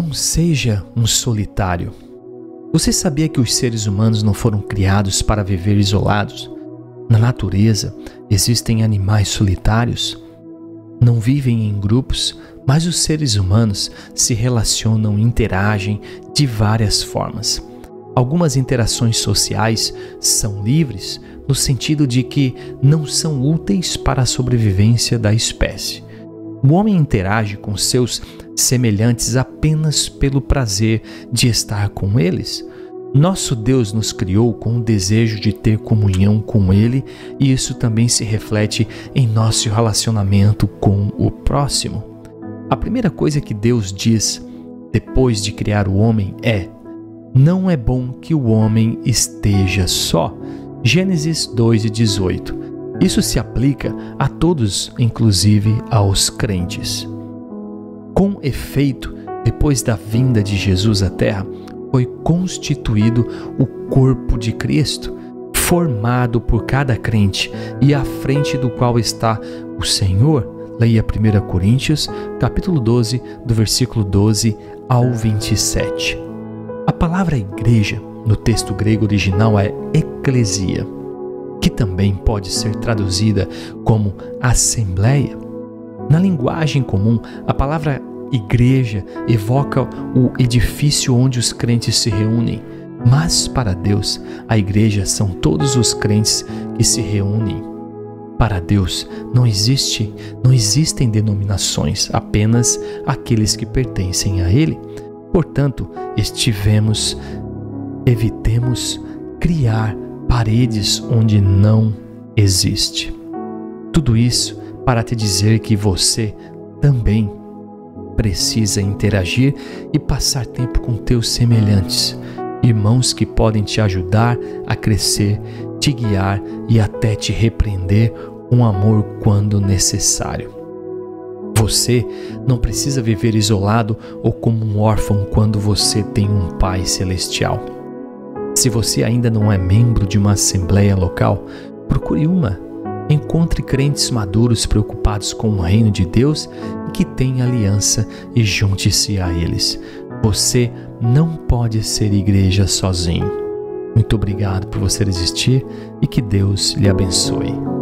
Não seja um solitário. Você sabia que os seres humanos não foram criados para viver isolados? Na natureza, existem animais solitários. Não vivem em grupos, mas os seres humanos se relacionam e interagem de várias formas. Algumas interações sociais são livres, no sentido de que não são úteis para a sobrevivência da espécie. O homem interage com seus semelhantes apenas pelo prazer de estar com eles. Nosso Deus nos criou com o desejo de ter comunhão com Ele, e isso também se reflete em nosso relacionamento com o próximo. A primeira coisa que Deus diz depois de criar o homem é: não é bom que o homem esteja só. Gênesis 2:18. Isso se aplica a todos, inclusive aos crentes. Com efeito, depois da vinda de Jesus à Terra, foi constituído o corpo de Cristo, formado por cada crente e à frente do qual está o Senhor. Leia 1 Coríntios, capítulo 12, do versículo 12 ao 27. A palavra igreja, no texto grego original, é eclesia, que também pode ser traduzida como assembleia. Na linguagem comum, a palavra igreja evoca o edifício onde os crentes se reúnem, mas para Deus, a igreja são todos os crentes que se reúnem. Para Deus, não existem denominações, apenas aqueles que pertencem a Ele. Portanto, evitemos criar paredes onde não existe. Tudo isso para te dizer que você também precisa interagir e passar tempo com teus semelhantes, irmãos que podem te ajudar a crescer, te guiar e até te repreender com amor quando necessário. Você não precisa viver isolado ou como um órfão quando você tem um Pai Celestial. Se você ainda não é membro de uma assembleia local, procure uma. Encontre crentes maduros preocupados com o reino de Deus e que têm aliança e junte-se a eles. Você não pode ser igreja sozinho. Muito obrigado por você existir e que Deus lhe abençoe.